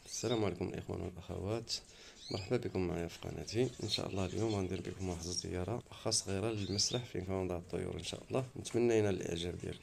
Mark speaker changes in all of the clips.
Speaker 1: السلام عليكم الاخوان والاخوات، مرحبا بكم معايا في قناتي. ان شاء الله اليوم غندير بكم واحد الزياره واخا صغيره للمسرح فين كنوضع الطيور. ان شاء الله نتمنى ينال الاعجاب ديالكم.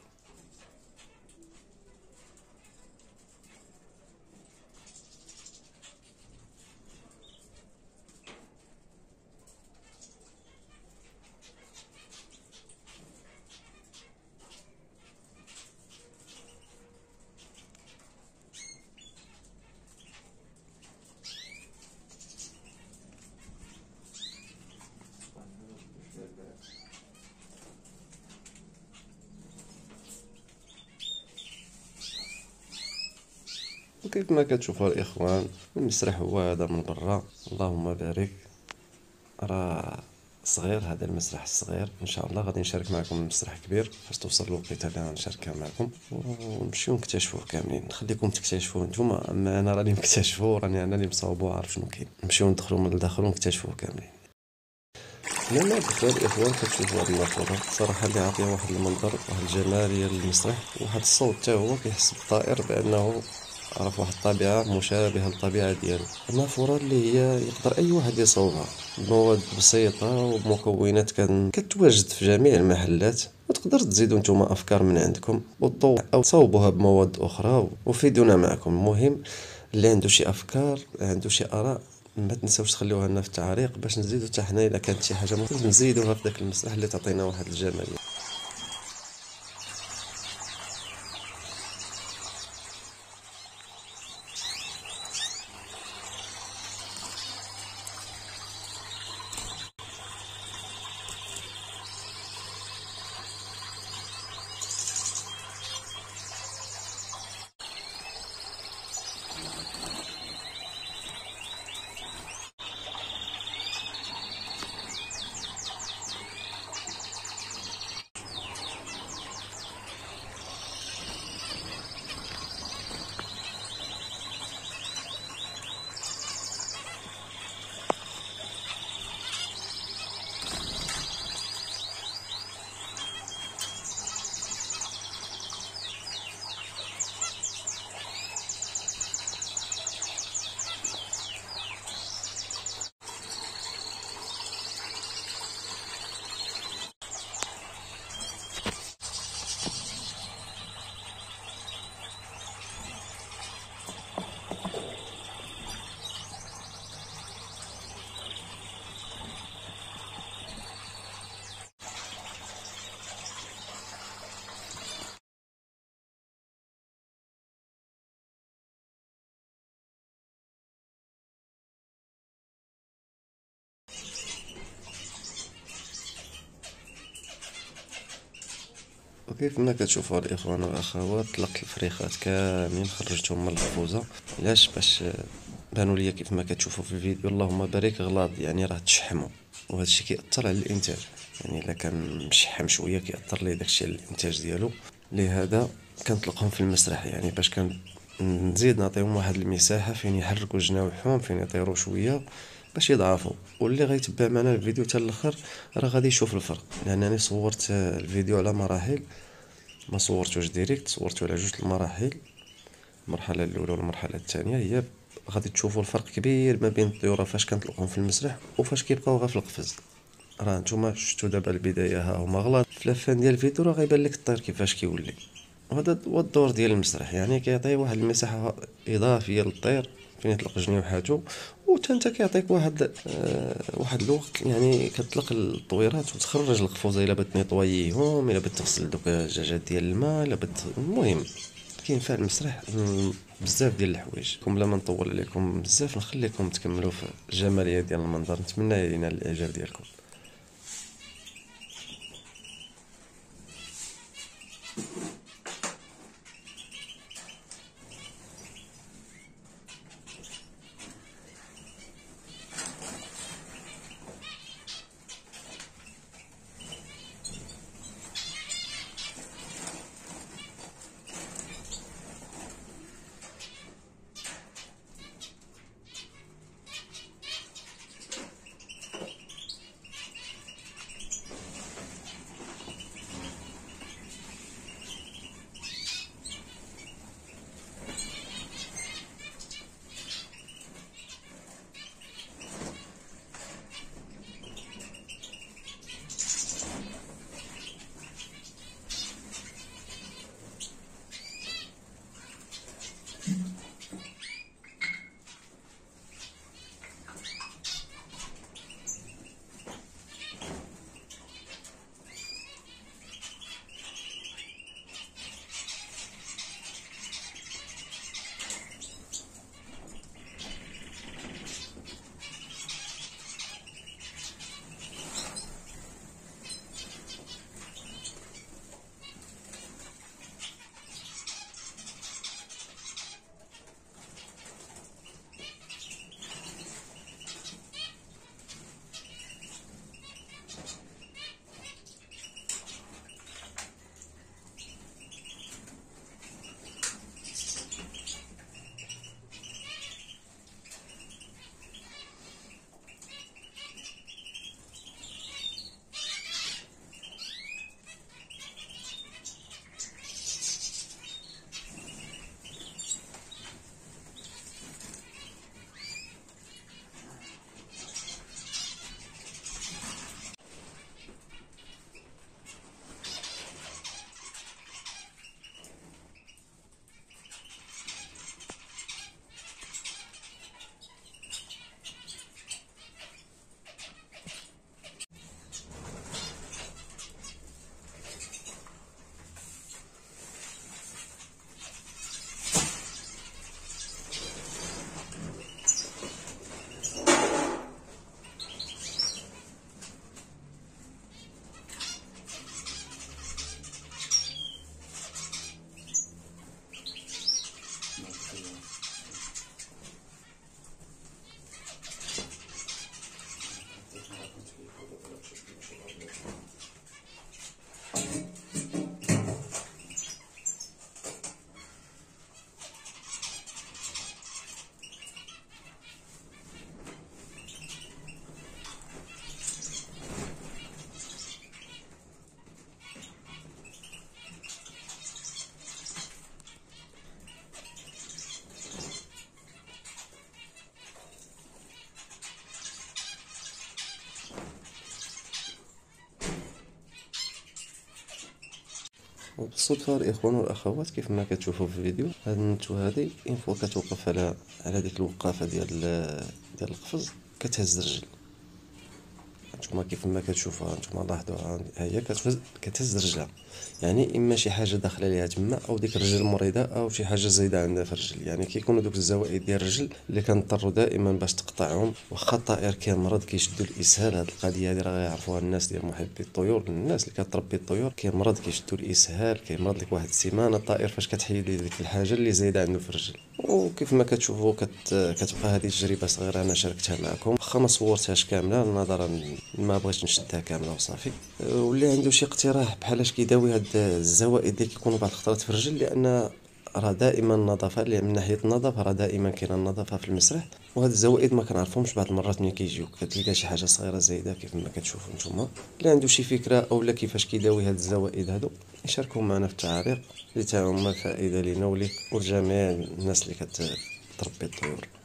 Speaker 1: وكيف ما كتشوفوا الاخوان، المسرح هو هذا من برا. اللهم بارك. راه صغير هذا المسرح الصغير. ان شاء الله غادي نشارك معكم المسرح كبير فاش توصل الوقت اللي غنشاركها معكم ونمشيو نكتشفوه كاملين. نخليكم تكتشفوه نتوما، اما انا راني مكتشفو، راني انا اللي مصاوبو عارف شنو كاين. نمشيو ندخلو من الداخل ونكتشفوه كاملين. لما دخل الاخوان كتشوفوا هاد النافوره صراحه اللي عاطيه واحد المنظر، واحد الجماليه للمسرح، واحد الصوت حتى هو كيحس بالطائر بانه عرف واحد الطبيعه مشابهه للطبيعه ديالو. النافوره اللي هي يقدر اي واحد يصوبها بمواد بسيطه ومكونات كتواجد في جميع المحلات، وتقدر تزيدوا نتوما افكار من عندكم والضوء او تصوبوها بمواد اخرى وفيدونا معكم. المهم اللي عنده شي افكار، عنده شي اراء، ما تنساوش تخليوها لنا في التعليق باش نزيدو حتى حنا الا كانت شي حاجه ممكن نزيدوها في داك المسرح اللي تعطينا واحد الجماليه. وكيف ما كتشوفوا الاخوان والاخوات، طلقت الفريخات كاملين خرجتهم من الخبوزه. علاش؟ باش بانوا ليا كيف ما كتشوفوا في الفيديو اللهم بارك غلاض، يعني راه تشحموا، وهذا الشيء كيأثر على الانتاج. يعني الا كان مشحم شويه كيأثر ليه داكشي على الانتاج ديالو. لهذا كنطلقهم في المسرح، يعني باش نزيد نعطيهم واحد المساحه فين يحركوا جناوحهم، فين يطيروا شويه باش يضعفوا. واللي غيتبع معنا الفيديو حتى الاخر راه غادي يشوف الفرق، لانني صورت الفيديو على مراحل، ما صورتوش ديريكت، صورتو على جوج المراحل. المرحله الاولى والمرحله الثانيه هي غادي تشوفوا الفرق كبير ما بين الطيور فاش كنطلقهم في المسرح وفاش كيبقاو غير في القفز. راه نتوما شفتوا دابا البدايه ها هما غلط، في لافان ديال الفيديو راه غيبان لك الطير كيفاش كيولي. وهذا هو الدور ديال المسرح، يعني كيعطي واحد المساحه اضافيه للطير فين يطلق جنيوحاتو، وتا انت كيعطيك واحد الوقت يعني كتطلق الطويرات وتخرج القفوزه الا بغيت نيطوييهم، الا بغيت تغسل دوك الدجاجات ديال الماء، الا بغيت. المهم كاين في المسرح بزاف ديال الحوايج. بلا ما نطول عليكم بزاف نخليكم تكملوا في الجماليه ديال المنظر. نتمنى ينال الاعجاب ديالكم. وبالصدفة الإخوان والأخوات كيف ما كتشوفوا في الفيديو، هاد النتو هادي إن فوا كتوقف على ديك الوقافة ديال القفز كتهز الرجل. نتوما كيف ما كتشوفوها نتوما لاحظوها، ها هي كتهز رجلها، يعني اما شي حاجه داخله ليها تما او ديك الرجل مريضه او شي حاجه زايده عندها في الرجل. يعني كيكونوا دوك الزوائد ديال الرجل اللي كنضطروا دائما باش تقطعهم، واخا الطائر كيمرض كيشدوا الاسهال. هاد القضيه هادي راه يعرفوها الناس ديال محبي الطيور، الناس اللي كتربي الطيور، كيمرض كيشدوا الاسهال، كيمرض لك واحد السيمانه الطائر فاش كتحيد ليه ديك الحاجه اللي زايده عنده في الرجل. وكيف ما كتشوفوا كتبقى هذه تجربه صغيره انا شاركتها معكم، واخا ما صورتهاش كامله نظرا ما بغيتش نشدها كامله وصافي. واللي عنده شي اقتراح بحال اش كيداوي هاد الزوائد اللي كيكونوا بعض الخطرات في الرجل، لان راه دائما النظافه اللي من ناحيه النظافه راه دائما كاينه النظافه في المسرح. وهاد الزوائد ما كنعرفهمش بعض المرات ملي كيجيوك كتلقى شي حاجه صغيره زايده كيف ما كتشوفوا نتوما. اللي عنده شي فكره اولا كيفاش كيداوي هاد الزوائد هادو يشاركهم معنا في التعاليق، اللي تاعهم الفائده لينا ولجميع الناس اللي كتربي الطيور.